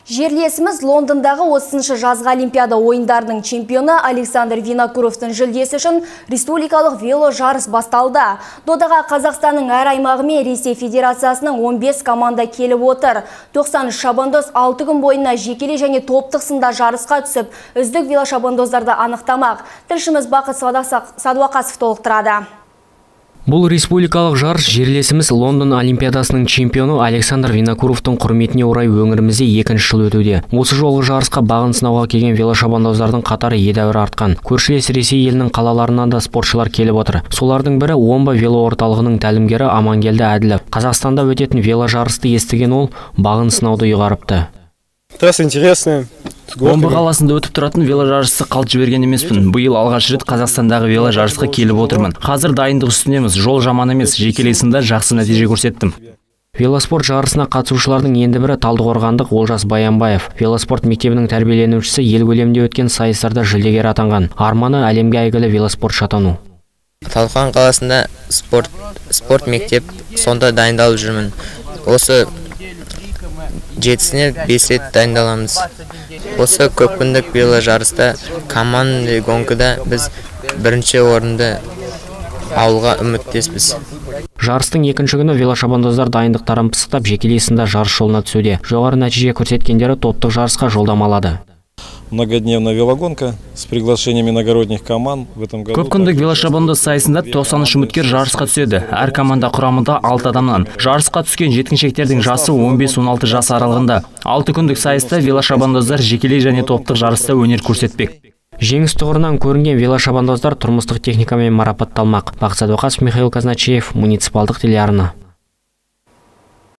Жерлесіміз Лондондағы 30-шы жазғы Олимпиада ойындарының чемпионы Александр Винокуровтың жүлдесі үшін республикалық вело жарыс басталды. Додаға Қазақстанның әр аймағы мен Ресей Федерациясының 15 команда келіп отыр. 90 шабандоз 6 күн бойына жекелей және топтық сында жарысқа түсіп, үздік велошабандоздарды анықтамақ. Тілшіміз Бақыт Садуақасов толықтырады. Бұл республикалық жарыс жерлесіміз Лондон Олимпиадасының чемпионы Александр Винокуровтың құрметіне орай өңірімізде екінші жыл өтуде. Осы жолғы жарысқа бағын сынауға келген велошабандоздардың қатары едәуір артқан. Көршілес Ресей елінің қалаларынан да спортшылар келіп отыр. Солардың бірі Омбы велоорталығының тәлімгері Амангелді Әділов. Қазақстанда өтетін веложарысты естіген ол бағын сынауды ұйғарыпты. Трасса интересная. Омбы қаласында өтіп тұратын веложарысты қалт жіберген емеспін. Биыл алғаш рет Қазақстандағы веложарысқа келіп отырмын. Қазір дайындық үстіндеміз. Жол жаман емес, жекелей сында жақсы нәтиже көрсеттім. Велоспорт жарысына қатысушылардың енді бірі Талдықорғандық Олжас Баянбаев. Велоспорт мектебінің тәрбиеленушісі ел көлемінде өткен сайыстарда жүлдегер атанған. Арманы әлемге әйгілі велоспортшы атану. Талдықорған қаласында спорт мектеп, сонда дайындалып жүрмін. Осы 7-сіне 5 рет дайындаламыз. Осы көп күндік веложарыста командный гонкада біз бірінші орынды алуға үміттеспіз. Жарыстың екінші күні велошабандоздар дайындықтарын пысықтап жекелей сында жарыс жолына түсуде. Жоғары нәтиже көрсеткендері топтық жарысқа жолдама алады. Многодневная велогонка с приглашением иногородних команд в этом году. Көп күндік велошабандоз сайысында 93 үміткер жарысқа түседі. Әр команда құрамында 6 адамнан. Жарысқа түскен жеткіншектердің жасы 15-16 жас аралығында. 6 күндік сайыста велошабандоздар жекелей және топтық жарыста өнер көрсетпек. Жеңіс тұғырынан көрінген велошабандоздар тұрмыстық техникамен марапатталмақ. Бақыт Садуақасов, Михаил Казначеев, муниципалдық телеарна.